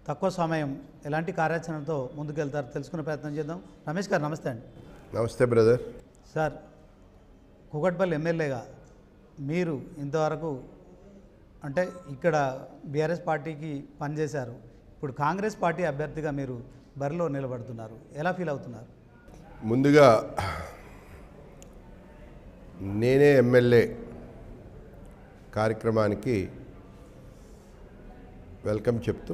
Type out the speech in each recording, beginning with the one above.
తక్కువ సమయం ఎలాంటి కార్యాచరణతో ముందుకెళ్తారు తెలుసుకునే ప్రయత్నం చేద్దాం. రమేష్ గారు నమస్తే అండి. నమస్తే బ్రదర్. సార్, కూకట్పల్లి ఎమ్మెల్యేగా మీరు ఇంతవరకు అంటే ఇక్కడ బీఆర్ఎస్ పార్టీకి పనిచేశారు. ఇప్పుడు కాంగ్రెస్ పార్టీ అభ్యర్థిగా మీరు బరిలో నిలబడుతున్నారు. ఎలా ఫీల్ అవుతున్నారు? ముందుగా నేనే ఎమ్మెల్యే కార్యక్రమానికి వెల్కమ్ చెప్తూ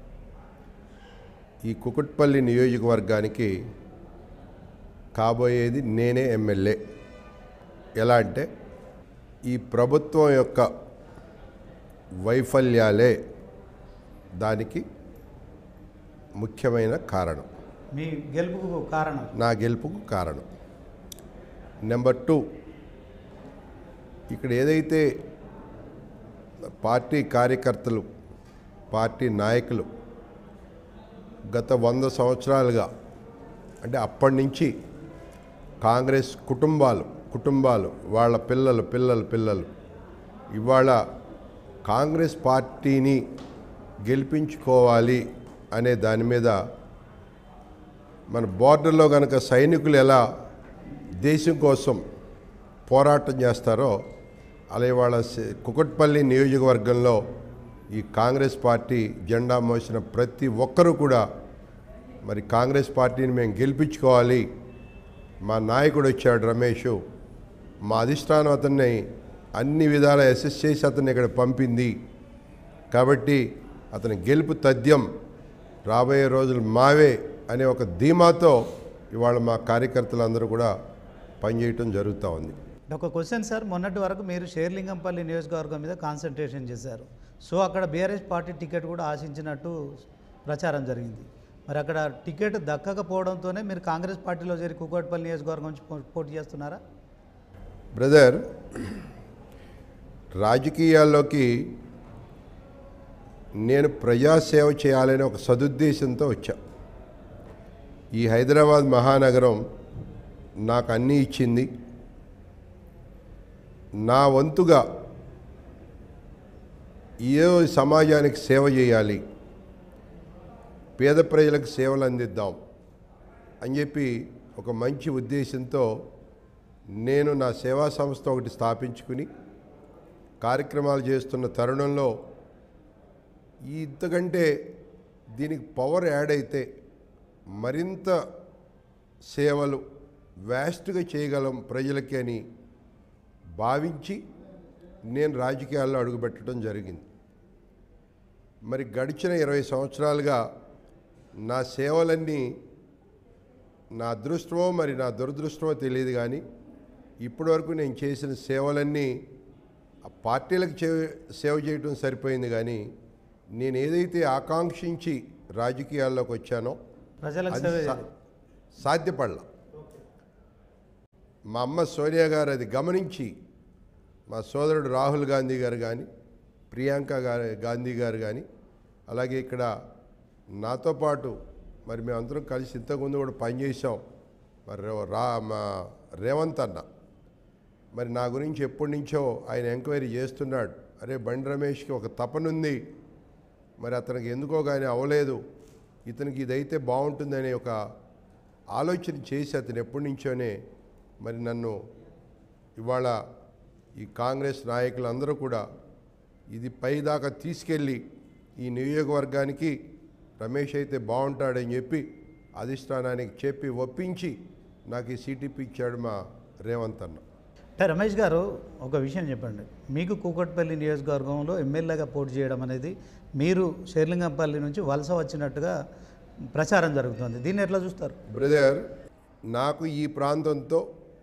ఈ కూకట్పల్లి నియోజకవర్గానికి కాబోయేది నేనే ఎమ్మెల్యే. ఎలా అంటే ఈ ప్రభుత్వం యొక్క వైఫల్యాలే దానికి ముఖ్యమైన కారణం. మీ గెలుపుకు కారణం? నా గెలుపుకు కారణం. నెంబర్ 2, ఇక్కడ ఏదైతే పార్టీ కార్యకర్తలు, పార్టీ నాయకులు గత 100 సంవత్సరాలుగా అంటే అప్పటి నుంచి కాంగ్రెస్ కుటుంబాలు వాళ్ళ పిల్లలు ఇవాళ కాంగ్రెస్ పార్టీని గెలిపించుకోవాలి అనే దాని మీద మన బోర్డర్లో కనుక సైనికులు ఎలా దేశం కోసం పోరాటం చేస్తారో అలా ఇవాళ కూకట్పల్లి నియోజకవర్గంలో ఈ కాంగ్రెస్ పార్టీ జెండా మోసిన ప్రతి ఒక్కరూ కూడా మరి కాంగ్రెస్ పార్టీని మేము గెలిపించుకోవాలి, మా నాయకుడు వచ్చాడు రమేష్, మా అధిష్టానం అతన్ని అన్ని విధాలా అసెస్ చేసి అతన్ని ఇక్కడ పంపింది కాబట్టి అతని గెలుపు తథ్యం, రాబోయే రోజులు మావే అనే ఒక ధీమాతో ఇవాళ మా కార్యకర్తలందరూ కూడా పనిచేయటం జరుగుతూ ఉంది. ఒక క్వశ్చన్ సార్, మొన్నటి వరకు మీరు షేర్లింగంపల్లి నియోజకవర్గం మీద కాన్సన్ట్రేషన్ చేశారు. సో అక్కడ బీఆర్ఎస్ పార్టీ టికెట్ కూడా ఆశించినట్టు ప్రచారం జరిగింది. మరి అక్కడ టికెట్ దక్కకపోవడంతోనే మీరు కాంగ్రెస్ పార్టీలో చేరి కూకట్పల్లి నియోజకవర్గం నుంచి పోటీ చేస్తున్నారా? బ్రదర్, రాజకీయాల్లోకి నేను ప్రజాసేవ చేయాలనే ఒక సదుద్దేశంతో వచ్చా. ఈ హైదరాబాద్ మహానగరం నాకు అన్నీ ఇచ్చింది. నా వంతుగా ఏదో సమాజానికి సేవ చేయాలి, పేద ప్రజలకు సేవలు అందిద్దాం అని చెప్పి ఒక మంచి ఉద్దేశంతో నేను నా సేవా సంస్థ ఒకటి స్థాపించుకుని కార్యక్రమాలు చేస్తున్న తరుణంలో ఇంతకంటే దీనికి పవర్ యాడ్ అయితే మరింత సేవలు వ్యాస్ట్గా చేయగలం ప్రజలకి అని భావించి నేను రాజకీయాల్లో అడుగుపెట్టడం జరిగింది. మరి గడిచిన 20 సంవత్సరాలుగా నా సేవలన్నీ నా అదృష్టమో మరి నా దురదృష్టమో తెలియదు, కానీ ఇప్పటివరకు నేను చేసిన సేవలన్నీ ఆ పార్టీలకు సేవ చేయడం సరిపోయింది, కానీ నేను ఏదైతే ఆకాంక్షించి రాజకీయాల్లోకి వచ్చానో అది సాధ్యపడలా. మా అమ్మ సోనియా గారు అది గమనించి మా సోదరుడు రాహుల్ గాంధీ గారు కానీ, ప్రియాంక గాంధీ గారు కానీ, అలాగే ఇక్కడ నాతో పాటు మరి మేమందరం కలిసి ఇంతకుముందు కూడా పనిచేసాం. మరి మా రేవంత్ అన్న మరి నా గురించి ఎప్పటి నుంచో ఆయన ఎంక్వైరీ చేస్తున్నాడు. అరే బండి రమేష్కి ఒక తపనుంది, మరి అతనికి ఎందుకో కానీ అవ్వలేదు, ఇతనికి ఇదైతే బాగుంటుందనే ఒక ఆలోచన చేసి అతను ఎప్పటి నుంచోనే మరి నన్ను ఇవాళ ఈ కాంగ్రెస్ నాయకులందరూ కూడా ఇది పైదాకా తీసుకెళ్ళి ఈ నియోజకవర్గానికి రమేష్ అయితే బాగుంటాడని చెప్పి అధిష్టానానికి చెప్పి ఒప్పించి నాకు ఈ సీటీపీ ఇచ్చాడు మా రేవంత్ అన్న. అంటే రమేష్ గారు, ఒక విషయం చెప్పండి. మీకు కూకట్పల్లి నియోజకవర్గంలో ఎమ్మెల్యేగా పోటీ చేయడం అనేది మీరు షేర్లింగంపల్లి నుంచి వలస వచ్చినట్టుగా ప్రచారం జరుగుతుంది. దీన్ని ఎట్లా చూస్తారు? బ్రదర్, నాకు ఈ ప్రాంతంతో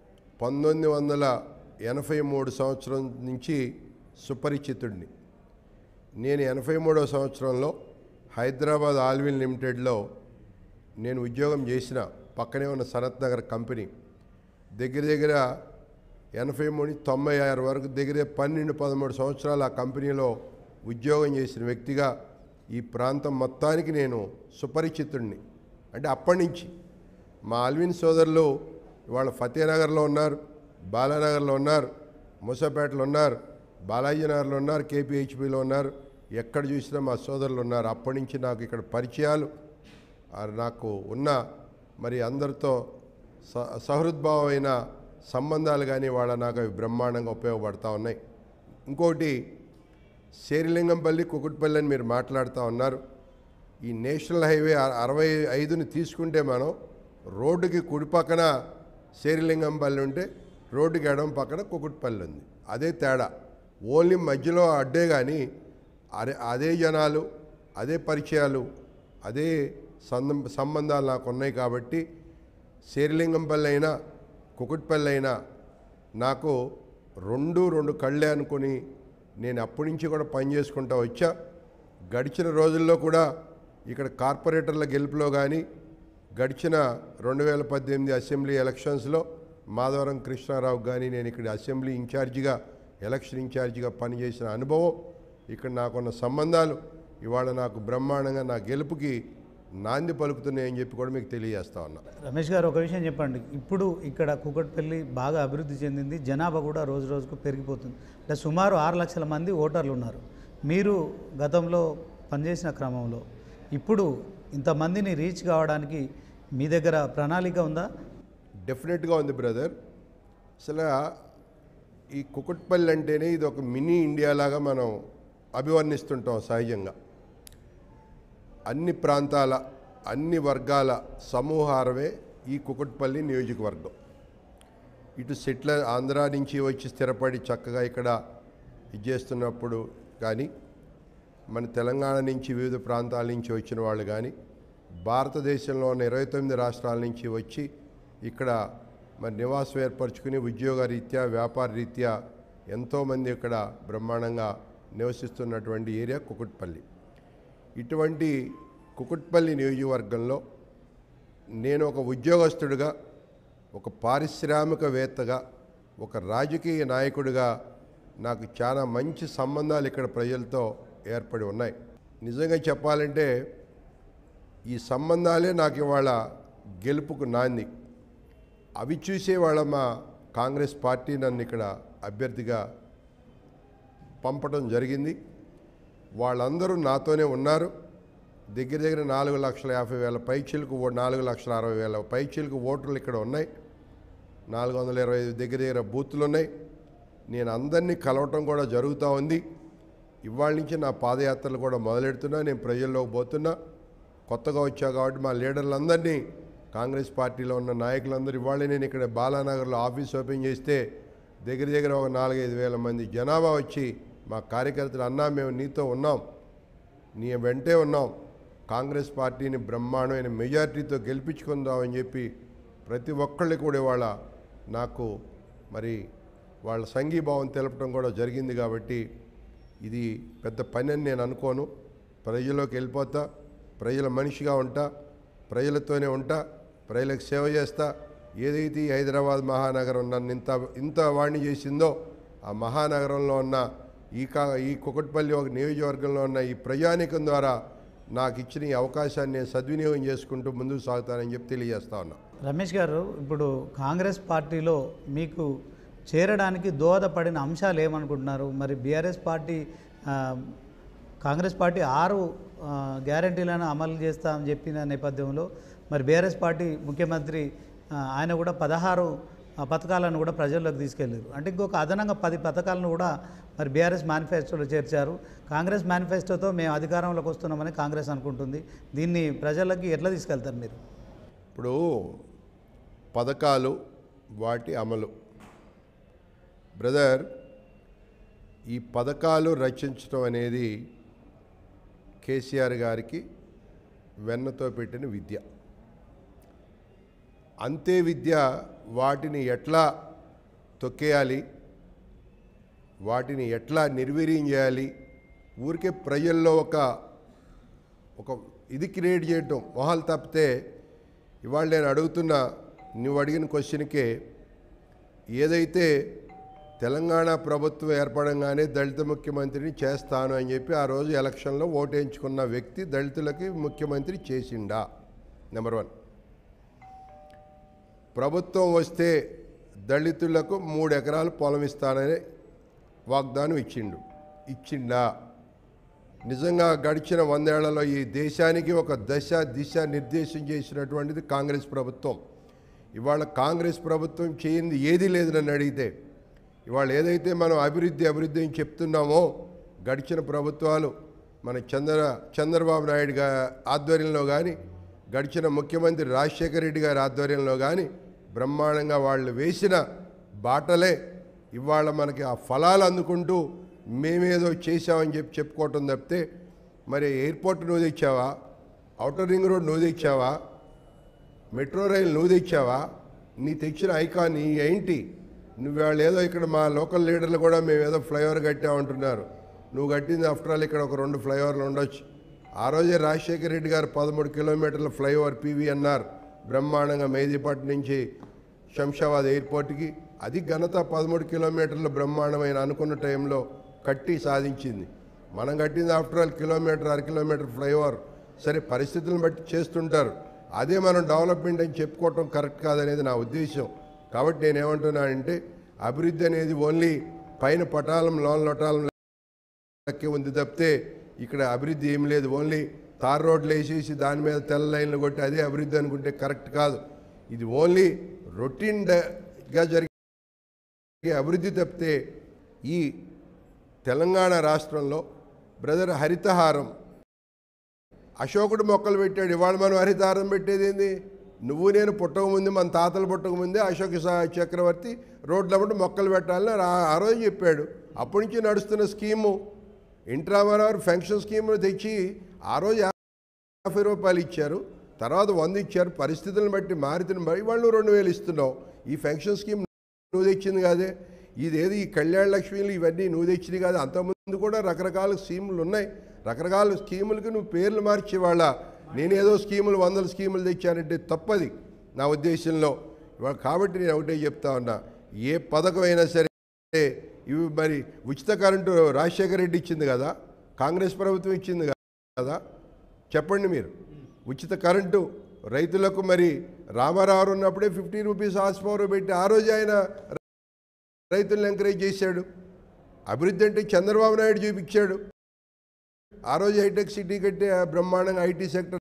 1983 సంవత్సరం నుంచి సుపరిచితుడిని. నేను 83వ సంవత్సరంలో హైదరాబాద్ ఆల్విన్ లిమిటెడ్లో నేను ఉద్యోగం చేసిన పక్కనే ఉన్న సనత్ నగర్ కంపెనీ దగ్గర 83 96 వరకు దగ్గర 12-13 సంవత్సరాలు ఆ కంపెనీలో ఉద్యోగం చేసిన వ్యక్తిగా ఈ ప్రాంతం మొత్తానికి నేను సుపరిచితుడిని. అంటే అప్పటి నుంచి మా ఆల్విన్ సోదరులు ఇవాళ ఫతేనగర్లో ఉన్నారు, బాలానగర్లో ఉన్నారు, మూసాపేటలో ఉన్నారు, బాలాజీ నగర్లో ఉన్నారు, కేపీహెచ్బీలో ఉన్నారు, ఎక్కడ చూసినా మా సోదరులు ఉన్నారు. అప్పటి నుంచి నాకు ఇక్కడ పరిచయాలు నాకు ఉన్న మరి అందరితో సహృద్భావమైన సంబంధాలు కానీ నాకు అవి బ్రహ్మాండంగా ఉపయోగపడతా ఉన్నాయి. ఇంకోటి శేరిలింగంపల్లి కుకుట్పల్లి అని మీరు మాట్లాడుతూ ఉన్నారు. ఈ నేషనల్ హైవే 65ని తీసుకుంటే మనం రోడ్డుకి కుడి పక్కన శేరిలింగంపల్లి ఉంటే రోడ్డుకి ఎడమ పక్కన కుకుట్పల్లి ఉంది. అదే తేడా, ఓన్లీ మధ్యలో అడ్డే. కానీ అదే జనాలు, అదే పరిచయాలు, అదే సంబంధాలు నాకు ఉన్నాయి. కాబట్టి శేరిలింగంపల్లి అయినా కుకుట్పల్లి అయినా నాకు రెండు కళ్ళే అనుకుని నేను అప్పటి నుంచి కూడా పనిచేసుకుంటూ వచ్చా. గడిచిన రోజుల్లో కూడా ఇక్కడ కార్పొరేటర్ల గెలుపులో కానీ గడిచిన 2018 అసెంబ్లీ ఎలక్షన్స్లో మాధవరం కృష్ణారావు కానీ నేను ఇక్కడ అసెంబ్లీ ఇన్ఛార్జిగా, ఎలక్షన్ ఇన్ఛార్జిగా పనిచేసిన అనుభవం, ఇక్కడ నాకున్న సంబంధాలు ఇవాళ నాకు బ్రహ్మాండంగా నా గెలుపుకి నాంది పలుకుతున్నాయని చెప్పి కూడా మీకు తెలియజేస్తా ఉన్నా. రమేష్ గారు, ఒక విషయం చెప్పండి. ఇప్పుడు ఇక్కడ కూకట్పల్లి బాగా అభివృద్ధి చెందింది, జనాభా కూడా రోజు రోజుకు పెరిగిపోతుంది. అంటే సుమారు 6 లక్షల మంది ఓటర్లు ఉన్నారు. మీరు గతంలో పనిచేసిన క్రమంలో ఇప్పుడు ఇంతమందిని రీచ్ కావడానికి మీ దగ్గర ప్రణాళిక ఉందా? డెఫినెట్గా ఉంది బ్రదర్. అసలు ఈ కుకుట్పల్లి అంటేనే ఇది ఒక మినీ ఇండియా లాగా మనం అభివర్ణిస్తుంటాం సహజంగా. అన్ని ప్రాంతాల, అన్ని వర్గాల సమూహారమే ఈ కుకుట్పల్లి నియోజకవర్గం. ఇటు సెటిలర్ ఆంధ్ర నుంచి వచ్చి స్థిరపడి చక్కగా ఇక్కడ చేస్తున్నప్పుడు కానీ, మన తెలంగాణ నుంచి వివిధ ప్రాంతాల నుంచి వచ్చిన వాళ్ళు కానీ, భారతదేశంలో ఉన్న 29 రాష్ట్రాల నుంచి వచ్చి ఇక్కడ మరి నివాసం ఏర్పరచుకుని ఉద్యోగ రీత్యా, వ్యాపార రీత్యా ఎంతోమంది ఇక్కడ బ్రహ్మాండంగా నివసిస్తున్నటువంటి ఏరియా కుకుట్పల్లి. ఇటువంటి కుకుట్పల్లి నియోజకవర్గంలో నేను ఒక ఉద్యోగస్తుడిగా, ఒక పారిశ్రామికవేత్తగా, ఒక రాజకీయ నాయకుడిగా నాకు చాలా మంచి సంబంధాలు ఇక్కడ ప్రజలతో ఏర్పడి ఉన్నాయి. నిజంగా చెప్పాలంటే ఈ సంబంధాలే నాకు ఇవాళ గెలుపుకు నాంది. అవి చూసే వాళ్ళ మా కాంగ్రెస్ పార్టీ నన్ను ఇక్కడ అభ్యర్థిగా పంపడం జరిగింది. వాళ్ళందరూ నాతోనే ఉన్నారు. దగ్గర 4,50,000 పైచీలకు 4,60,000 పైచీలకు ఓటర్లు ఇక్కడ ఉన్నాయి. 425 దగ్గర బూతులు ఉన్నాయి. నేను అందరినీ కలవటం కూడా జరుగుతూ ఉంది. ఇవాళ నుంచి నా పాదయాత్రలు కూడా మొదలెడుతున్నా. నేను ప్రజల్లోకి పోతున్నా. కొత్తగా వచ్చా కాబట్టి మా లీడర్లందరినీ, కాంగ్రెస్ పార్టీలో ఉన్న నాయకులందరూ ఇవాళ నేను ఇక్కడ బాలానగర్లో ఆఫీస్ ఓపెన్ చేస్తే దగ్గర ఒక 4,000-5,000 మంది జనాభా వచ్చి మా కార్యకర్తలు, అన్నా మేము నీతో ఉన్నాం, నీ వెంటే ఉన్నాం, కాంగ్రెస్ పార్టీని బ్రహ్మాండమైన మెజార్టీతో గెలిపించుకుందామని చెప్పి ప్రతి ఒక్కళ్ళు కూడా ఇవాళ నాకు మరి వాళ్ళ సంఘీభావం తెలపడం కూడా జరిగింది. కాబట్టి ఇది పెద్ద పని అని నేను అనుకోను. ప్రజల్లోకి వెళ్ళిపోతా, ప్రజల మనిషిగా ఉంటా, ప్రజలతోనే ఉంటా, ప్రజలకు సేవ చేస్తా. ఏదైతే ఈ హైదరాబాద్ మహానగరం నన్ను ఇంత వాణ్ణి చేసిందో, ఆ మహానగరంలో ఉన్న ఈ కుకట్పల్లి ఒక నియోజకవర్గంలో ఉన్న ఈ ప్రజానీకం ద్వారా నాకు ఇచ్చిన ఈ అవకాశాన్ని నేను సద్వినియోగం చేసుకుంటూ ముందుకు సాగుతానని చెప్పి తెలియజేస్తా ఉన్నా. రమేష్ గారు, ఇప్పుడు కాంగ్రెస్ పార్టీలో మీకు చేరడానికి దోహదపడిన అంశాలు ఏమనుకుంటున్నారు? మరి కాంగ్రెస్ పార్టీ 6 గ్యారంటీలను అమలు చేస్తామని చెప్పిన నేపథ్యంలో మరి బీఆర్ఎస్ పార్టీ ముఖ్యమంత్రి ఆయన కూడా 16 పథకాలను కూడా ప్రజల్లోకి తీసుకెళ్లారు. అంటే ఇంకొక అదనంగా 10 పథకాలను కూడా మరి బీఆర్ఎస్ మేనిఫెస్టోలో చేర్చారు. కాంగ్రెస్ మేనిఫెస్టోతో మేము అధికారంలోకి వస్తున్నామని కాంగ్రెస్ అనుకుంటుంది. దీన్ని ప్రజలకి ఎట్లా తీసుకెళ్తారు మీరు? ఇప్పుడు పథకాలు, వాటి అమలు బ్రదర్, ఈ పథకాలు రచించడం అనేది కేసీఆర్ గారికి వెన్నతో పెట్టిన విద్య. అంతే విద్య వాటిని ఎట్లా తొక్కేయాలి, వాటిని ఎట్లా నిర్వీర్యం చేయాలి, ఊరికే ప్రజల్లో ఒక ఇది క్రియేట్ చేయటం మొహాలు తప్పితే. ఇవాళ నేను అడుగుతున్న, నువ్వు అడిగిన క్వశ్చన్కే, ఏదైతే తెలంగాణ ప్రభుత్వం ఏర్పడంగానే దళిత ముఖ్యమంత్రిని చేస్తాను అని చెప్పి ఆ రోజు ఎలక్షన్లో ఓటేయించుకున్న వ్యక్తి దళితులకి ముఖ్యమంత్రి చేసిండా? నెంబర్ 1. ప్రభుత్వం వస్తే దళితులకు 3 ఎకరాలు పొలం ఇస్తానని వాగ్దానం ఇచ్చిండా? నిజంగా గడిచిన 100 ఏళ్లలో ఈ దేశానికి ఒక దిశ నిర్దేశం చేసినటువంటిది కాంగ్రెస్ ప్రభుత్వం. ఇవాళ కాంగ్రెస్ ప్రభుత్వం చేయింది ఏదీ లేదు నన్ను అడిగితే. ఇవాళ ఏదైతే మనం అభివృద్ధి అని చెప్తున్నామో గడిచిన ప్రభుత్వాలు మన చంద్రబాబు నాయుడు గారి ఆధ్వర్యంలో కానీ, గడిచిన ముఖ్యమంత్రి రాజశేఖర రెడ్డి గారి ఆధ్వర్యంలో కానీ బ్రహ్మాండంగా వాళ్ళు వేసిన బాటలే ఇవాళ మనకి ఆ ఫలాలు అందుకుంటూ మేమేదో చేసామని చెప్పుకోవటం తప్పితే, మరి ఎయిర్పోర్ట్ నువ్వు తెచ్చావా, ఔటర్ రింగ్ రోడ్ నువ్వు తెచ్చావా, మెట్రో రైలు నువ్వు తెచ్చావా, నీ తెచ్చిన ఐకాన్ నీ ఏంటి? నువ్వు వాళ్ళు ఏదో ఇక్కడ మా లోకల్ లీడర్లు కూడా మేము ఏదో ఫ్లైఓవర్ కట్టామంటున్నారు. నువ్వు కట్టింది ఆఫ్టర్ ఆల్ ఇక్కడ ఒక 2 ఫ్లైఓవర్లు ఉండొచ్చు. ఆ రోజే రాజశేఖర రెడ్డి గారు 13 కిలోమీటర్ల ఫ్లైఓవర్ PVNR బ్రహ్మాండంగా మెహదీపట్నం నుంచి శంషాబాద్ ఎయిర్పోర్ట్కి, అది ఘనత 13 కిలోమీటర్ల బ్రహ్మాండమైన అనుకున్న టైంలో కట్టి సాధించింది. మనం కట్టింది after all kilometre 1/2 kilometre flyover. సరే, పరిస్థితులను బట్టి చేస్తుంటారు, అదే మనం డెవలప్మెంట్ అని చెప్పుకోవటం కరెక్ట్ కాదనేది నా ఉద్దేశం. కాబట్టి నేనేమంటున్నానంటే అభివృద్ధి అనేది ఓన్లీ పైన పటాలం లోటాలం లెక్కే ఉంది తప్పితే ఇక్కడ అభివృద్ధి ఏం లేదు. ఓన్లీ తార్ రోడ్లు వేసేసి దాని మీద తెల్ల లైన్లు కొట్టి అదే అభివృద్ధి అనుకుంటే కరెక్ట్ కాదు. ఇది ఓన్లీ రొటీన్గా జరిగే అభివృద్ధి తప్పితే ఈ తెలంగాణ రాష్ట్రంలో బ్రదర్ హరితహారం అశోకుడు మొక్కలు పెట్టాడు. ఇవాళ మనం హరితహారం పెట్టేది ఏంది? నువ్వు నేను పుట్టకముందు, మన తాతలు పుట్టకముందే అశోక చక్రవర్తి రోడ్లమ్మటి మొక్కలు పెట్టాలని ఆ రోజు చెప్పాడు. అప్పటి నుంచి నడుస్తున్న స్కీము ఇంట్రామరావర్ ఫెన్షన్ స్కీమ్ను తెచ్చి ఆ రోజు 50 రూపాయలు ఇచ్చారు, తర్వాత 100 ఇచ్చారు. పరిస్థితులను బట్టి మారుతున్న వాళ్ళు 2000 ఇస్తున్నావు. ఈ ఫెన్షన్ స్కీమ్ నువ్వు తెచ్చింది కాదే. ఇదేది ఈ కళ్యాణ లక్ష్మీలు ఇవన్నీ నువ్వు తెచ్చింది కాదు. అంతకుముందు కూడా రకరకాల స్కీములు ఉన్నాయి. రకరకాల స్కీములకి నువ్వు పేర్లు మార్చేవాళ్ళ. నేనేదో స్కీములు 100 స్కీములు తెచ్చానంటే తప్పది నా ఉద్దేశంలో. కాబట్టి నేను ఒకటే చెప్తా ఉన్నా, ఏ పథకం అయినా సరే ఇవి మరి ఉచిత కరెంటు రాజశేఖర రెడ్డి ఇచ్చింది కదా, కాంగ్రెస్ ప్రభుత్వం ఇచ్చింది కదా, చెప్పండి మీరు. ఉచిత కరెంటు రైతులకు మరి రామారావు ఉన్నప్పుడే 50 రూపీస్ హార్స్ పవర్ పెట్టి ఆ రోజు ఆయన రైతులను ఎంకరేజ్ చేశాడు. అభివృద్ధి అంటే చంద్రబాబు నాయుడు చూపించాడు. ఆ రోజు హైటెక్ సిటీ కట్టే బ్రహ్మాండంగా IT సెక్టర్